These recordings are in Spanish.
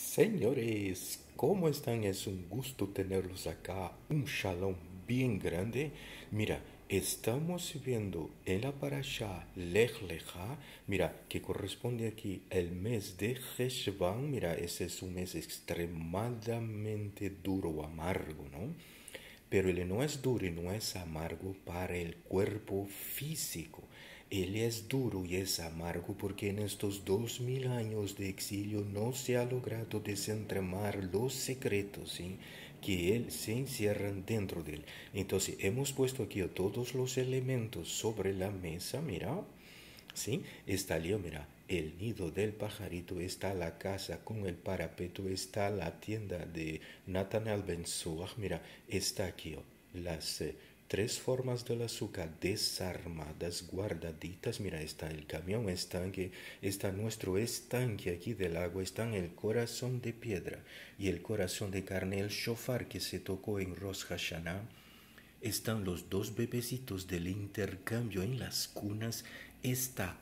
Señores, ¿cómo están? Es un gusto tenerlos acá. Un shalom bien grande. Mira, estamos viendo en la parasha Lech Lecha, mira, que corresponde aquí el mes de Heshvan. Mira, ese es un mes extremadamente duro, amargo, ¿no? Pero él no es duro y no es amargo para el cuerpo físico. Él es duro y es amargo porque en estos 2000 años de exilio no se ha logrado desentramar los secretos, ¿sí?, que él se encierran dentro de él. Entonces hemos puesto aquí todos los elementos sobre la mesa, mira. ¿Sí? Está lío, mira, el nido del pajarito, está la casa con el parapeto, está la tienda de Nathanael Ben Suach, mira, está aquí las tres formas del azúcar desarmadas, guardaditas, mira, está el camión estanque, está nuestro estanque aquí del agua, está en el corazón de piedra y el corazón de carne, el shofar que se tocó en Rosh Hashanah. Están los dos bebecitos del intercambio en las cunas. Está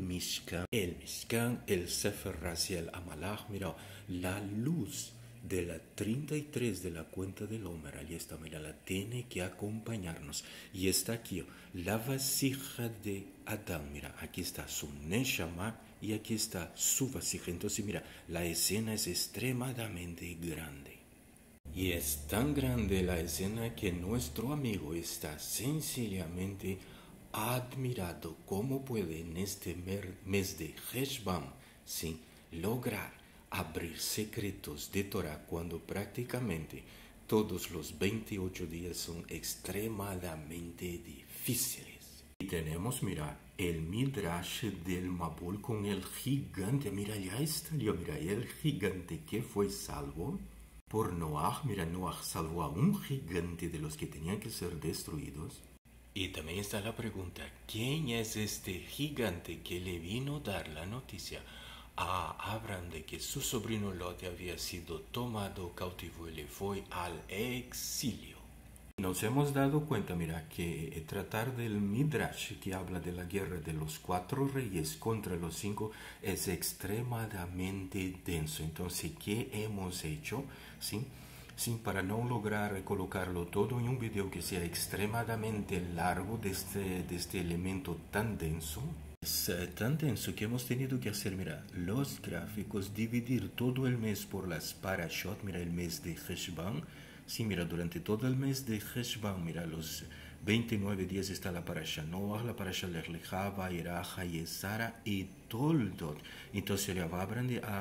el Mishkan, el Sefer Raziel Amalach. Mira, la luz de la 33 de la cuenta del Omer. Ahí está, mira, la tiene que acompañarnos. Y está aquí la vasija de Adán. Mira, aquí está su Neshama y aquí está su vasija. Entonces, mira, la escena es extremadamente grande. Y es tan grande la escena que nuestro amigo está sencillamente admirado cómo puede en este mes de Heshvan, ¿sí?, lograr abrir secretos de Torah cuando prácticamente todos los 28 días son extremadamente difíciles. Y tenemos, mira, el Midrash del Mabul con el gigante. Mira, ya está, mira, el gigante que fue salvo por Noah. Mira, Noah salvó a un gigante de los que tenían que ser destruidos. Y también está la pregunta, ¿quién es este gigante que le vino a dar la noticia a Abraham de que su sobrino Lot había sido tomado cautivo y le fue al exilio? Nos hemos dado cuenta, mira, que tratar del Midrash que habla de la guerra de los 4 reyes contra los 5 es extremadamente denso. Entonces, ¿qué hemos hecho? ¿Sí? Sí, para no lograr colocarlo todo en un video que sea extremadamente largo de este elemento tan denso. Es tan denso que hemos tenido que hacer, mira, los gráficos, dividir todo el mes por las parashot, mira, el mes de Heshvan. Sí, mira, durante todo el mes de Heshvan, mira, los 29 días está la parasha Noah, la parasha Lech Lecha, Vairach, Yesara y Toldot. Entonces le va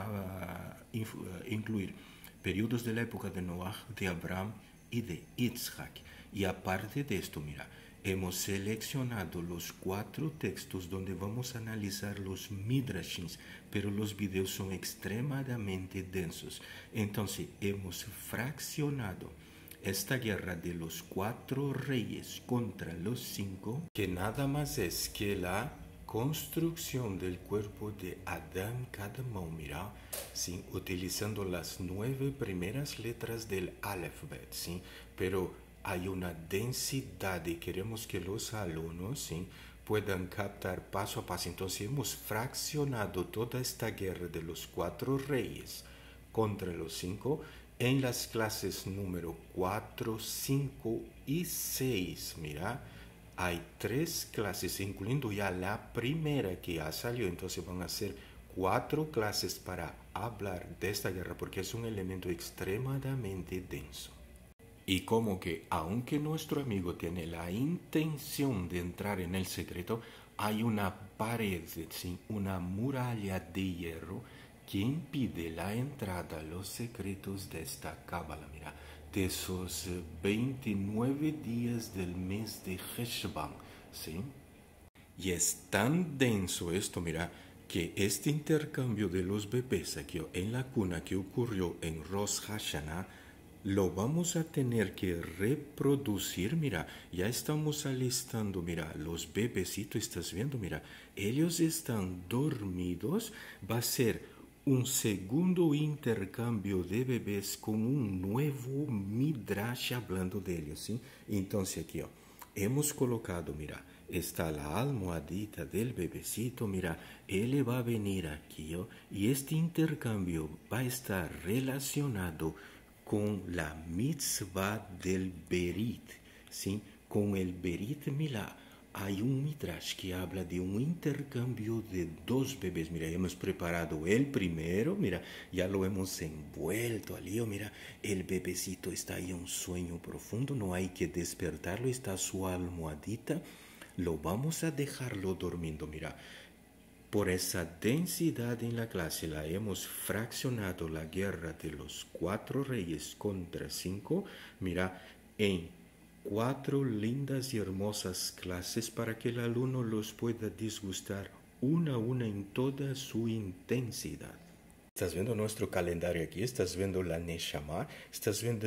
a incluir periodos de la época de Noah, de Abraham y de Yitzhak. Y aparte de esto, mira, hemos seleccionado los 4 textos donde vamos a analizar los midrashins, pero los videos son extremadamente densos. Entonces hemos fraccionado esta guerra de los 4 reyes contra los 5, que nada más es que la construcción del cuerpo de Adán Kadmon, mira, ¿sí?, utilizando las 9 primeras letras del alfabeto, ¿sí?, pero hay una densidad y queremos que los alumnos, ¿sí?, puedan captar paso a paso. Entonces hemos fraccionado toda esta guerra de los 4 reyes contra los 5 en las clases número 4, 5 y 6. Mira, hay 3 clases, incluyendo ya la primera que ya salió. Entonces van a ser 4 clases para hablar de esta guerra porque es un elemento extremadamente denso. Y como que aunque nuestro amigo tiene la intención de entrar en el secreto, hay una pared, ¿sí?, una muralla de hierro que impide la entrada a los secretos de esta cábala, mira, de esos 29 días del mes de Heshvan, ¿sí? Y es tan denso esto, mira, que este intercambio de los bebés aquí en la cuna que ocurrió en Rosh Hashanah, lo vamos a tener que reproducir. Mira, ya estamos alistando, mira, los bebecitos, estás viendo, mira, ellos están dormidos. Va a ser un segundo intercambio de bebés con un nuevo midrash hablando de ellos, ¿sí? Entonces aquí, hemos colocado, mira, está la almohadita del bebecito, mira, él va a venir aquí, ¿oh? Y este intercambio va a estar relacionado con la mitzvah del Berit, ¿sí? Con el Berit Milá. Hay un midrash que habla de un intercambio de dos bebés. Mira, hemos preparado el primero, mira, ya lo hemos envuelto al lío, mira, el bebecito está ahí en un sueño profundo, no hay que despertarlo, está su almohadita, lo vamos a dejarlo durmiendo, mira. Por esa densidad en la clase la hemos fraccionado la guerra de los 4 reyes contra 5, mira, en 4 lindas y hermosas clases para que el alumno los pueda disgustar una a una en toda su intensidad. Estás viendo nuestro calendario aquí, estás viendo la Neshama, estás viendo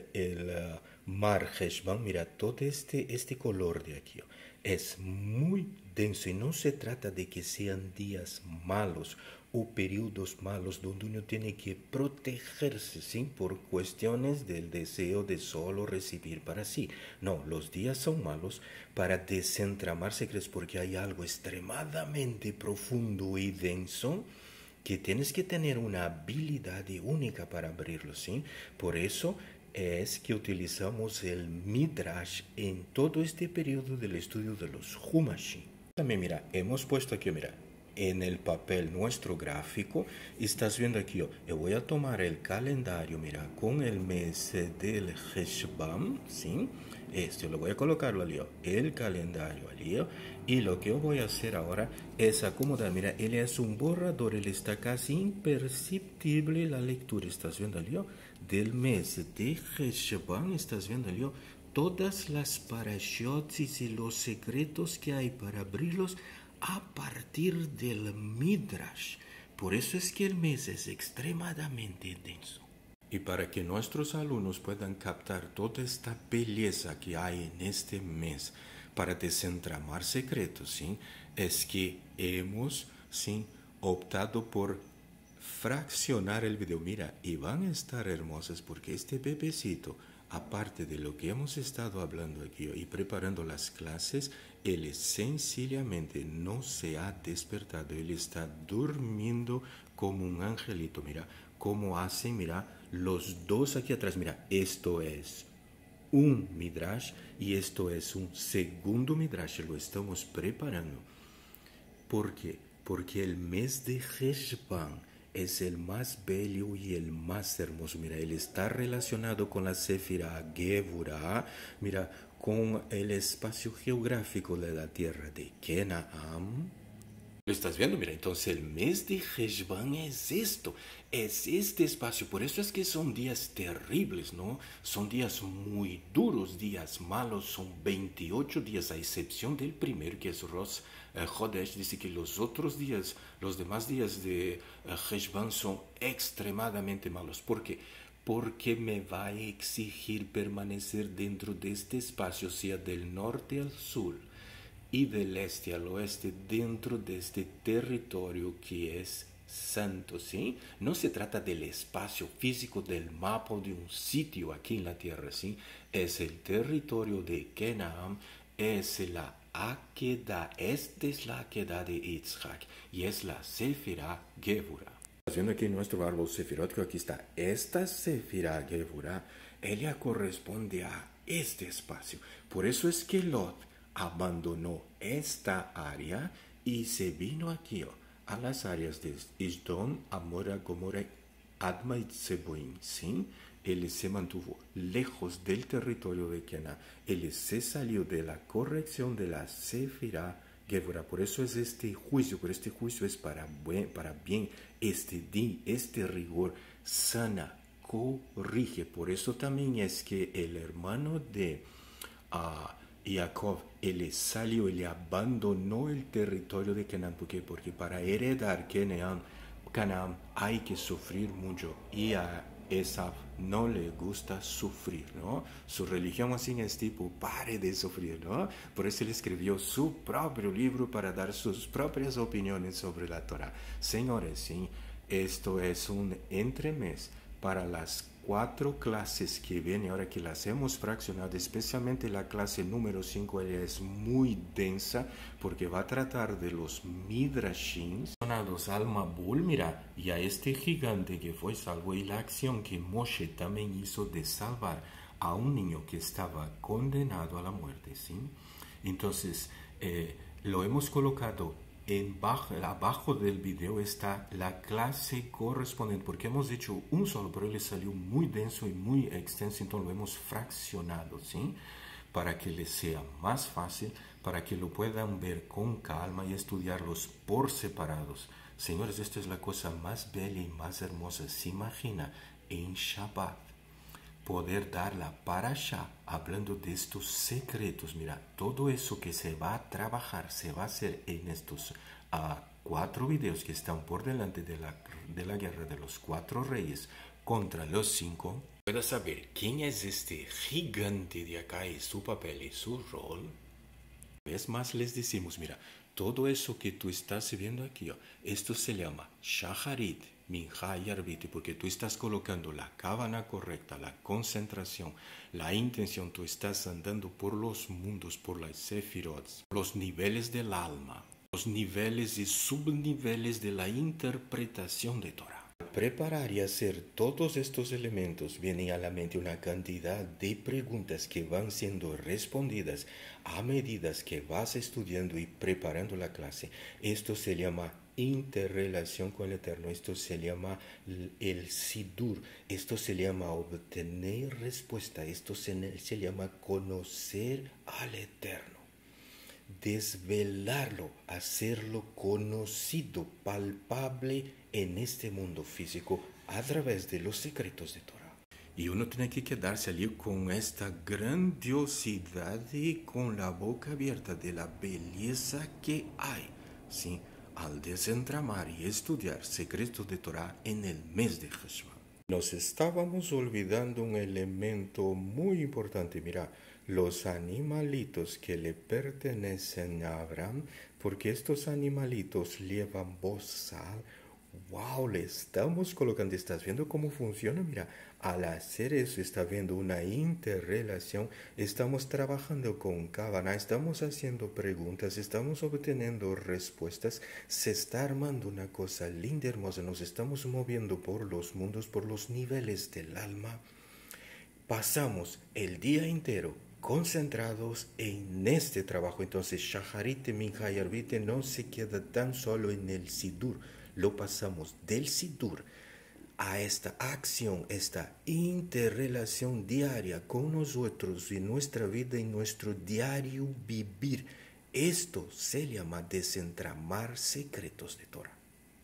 el Mar Heshvan, mira, todo este color de aquí es muy denso y no se trata de que sean días malos o periodos malos donde uno tiene que protegerse, ¿sí? Por cuestiones del deseo de solo recibir para sí. No, los días son malos para desentramar secretos porque hay algo extremadamente profundo y denso que tienes que tener una habilidad única para abrirlo, ¿sí? Por eso es que utilizamos el Midrash en todo este periodo del estudio de los Humashim. También mira, hemos puesto aquí, mira, en el papel nuestro gráfico, estás viendo aquí, yo voy a tomar el calendario, mira, con el mes del Heshvan, ¿sí? Lo voy a colocarlo al lío, el calendario al lío, y lo que yo voy a hacer ahora es acomodar, mira, él es un borrador, él está casi imperceptible la lectura, estás viendo al lío, del mes de Heshvan, estás viendo al lío, todas las parashotis y los secretos que hay para abrirlos a partir del Midrash. Por eso es que el mes es extremadamente denso. Y para que nuestros alumnos puedan captar toda esta belleza que hay en este mes para desentramar secretos, ¿sí? Es que hemos, ¿sí?, optado por fraccionar el video. Mira, y van a estar hermosas porque este bebecito, aparte de lo que hemos estado hablando aquí y preparando las clases, él sencillamente no se ha despertado, él está durmiendo como un angelito. Mira cómo hace, mira, los dos aquí atrás, mira, esto es un midrash y esto es un segundo midrash, lo estamos preparando. ¿Por qué? Porque el mes de Heshvan es el más bello y el más hermoso. Mira, él está relacionado con la Sefirá Gevurah, mira, con el espacio geográfico de la tierra de Kenaam. ¿Lo estás viendo? Mira, entonces el mes de Heshvan es esto, es este espacio. Por eso es que son días terribles, ¿no? Son días muy duros, días malos. Son 28 días, a excepción del primero, que es Rosh Chodesh. Dice que los otros días, los demás días de Heshvan son extremadamente malos. ¿Por qué? Porque me va a exigir permanecer dentro de este espacio, sea del norte al sur y del este al oeste, dentro de este territorio que es santo, ¿sí? No se trata del espacio físico del mapa de un sitio aquí en la tierra, ¿sí? Es el territorio de Kenaam, es la Akedah, esta es la Akedah de Yitzhak y es la Sefirá Gevurah. Haciendo aquí nuestro árbol sefirot, aquí está esta Sefirá Gevurah, ella corresponde a este espacio. Por eso es que Lot abandonó esta área y se vino aquí a las áreas de Isdom, Amora, Gomorra, Adma y Zeboim, ¿sí? Él se mantuvo lejos del territorio de Kená. Él se salió de la corrección de la Sefirá Gevurah. Por eso es este juicio, pero este juicio es para bien. Este rigor sana, corrige. Por eso también es que el hermano de Jacob, él salió, él abandonó el territorio de Canaán. ¿Por qué? Porque para heredar Canaán hay que sufrir mucho y a Esaú no le gusta sufrir, ¿no? Su religión así es tipo, pare de sufrir, ¿no? Por eso él escribió su propio libro para dar sus propias opiniones sobre la Torah. Señores, ¿sí? Esto es un entremés para las 4 clases que vienen ahora que las hemos fraccionado, especialmente la clase número 5, ella es muy densa porque va a tratar de los midrashim relacionados al Mabul, mira, y a este gigante que fue salvo y la acción que Moshe también hizo de salvar a un niño que estaba condenado a la muerte, ¿sí? Entonces, lo hemos colocado abajo del video está la clase correspondiente, porque hemos hecho un solo, pero le salió muy denso y muy extenso, entonces lo hemos fraccionado, ¿sí? Para que les sea más fácil, para que lo puedan ver con calma y estudiarlos por separados. Señores, esto es la cosa más bella y más hermosa. Se imagina en Shabbat poder dar la parasha hablando de estos secretos. Mira, todo eso que se va a trabajar se va a hacer en estos 4 videos que están por delante de la guerra de los 4 reyes contra los 5. Puedes saber quién es este gigante de acá y su papel y su rol. Es más, les decimos, mira, todo eso que tú estás viendo aquí, esto se llama Shaharit, Minha y Arbit, porque tú estás colocando la cábana correcta, la concentración, la intención, tú estás andando por los mundos, por las sefirot, los niveles del alma, los niveles y subniveles de la interpretación de Torah. Preparar y hacer todos estos elementos viene a la mente una cantidad de preguntas que van siendo respondidas a medida que vas estudiando y preparando la clase. Esto se llama interrelación con el Eterno, esto se llama el Sidur, esto se llama obtener respuesta, esto se llama conocer al Eterno. Desvelarlo, hacerlo conocido, palpable en este mundo físico a través de los secretos de Torah. Y uno tiene que quedarse allí con esta grandiosidad y con la boca abierta de la belleza que hay, ¿sí? Al desentramar y estudiar secretos de Torah en el mes de Heshvan. Nos estábamos olvidando un elemento muy importante, mira, los animalitos que le pertenecen a Abraham, porque estos animalitos llevan bozal. Wow, le estamos colocando, ¿estás viendo cómo funciona? Mira, al hacer eso está viendo una interrelación, estamos trabajando con cábana, estamos haciendo preguntas, estamos obteniendo respuestas, se está armando una cosa linda, hermosa, nos estamos moviendo por los mundos, por los niveles del alma. Pasamos el día entero concentrados en este trabajo. Entonces, Shaharit, Minha y Arbit no se queda tan solo en el Sidur. Lo pasamos del Sidur a esta acción, esta interrelación diaria con nosotros y nuestra vida y nuestro diario vivir. Esto se llama desentramar secretos de Torah.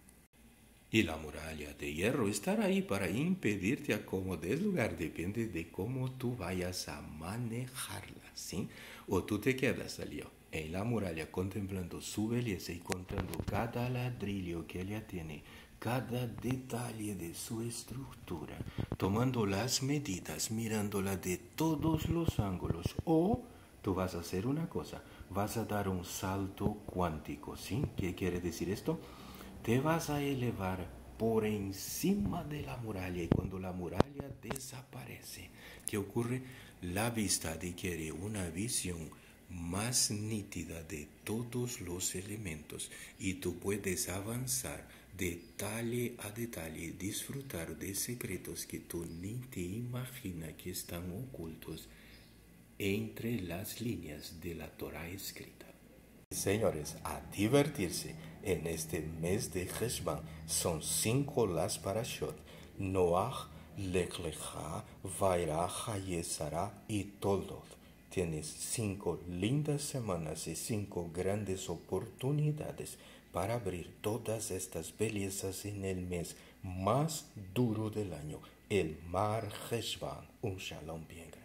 Y la muralla de hierro estará ahí para impedirte acomodar lugar, depende de cómo tú vayas a manejarla, ¿sí? O tú te quedas allí en la muralla contemplando su belleza y contando cada ladrillo que ella tiene, cada detalle de su estructura, tomando las medidas, mirándola de todos los ángulos. O tú vas a hacer una cosa, vas a dar un salto cuántico, ¿sí? ¿Qué quiere decir esto? Te vas a elevar por encima de la muralla y cuando la muralla desaparece, ¿qué ocurre? La vista adquiere una visión más nítida de todos los elementos y tú puedes avanzar detalle a detalle, disfrutar de secretos que tú ni te imaginas que están ocultos entre las líneas de la Torah escrita. Señores, a divertirse en este mes de Heshvan. Son 5 las parashot: Noach, Lech Lecha, Vairach, Hayezara y Toldot. Tienes 5 lindas semanas y 5 grandes oportunidades para abrir todas estas bellezas en el mes más duro del año, el Mar Heshvan. Un shalom bien.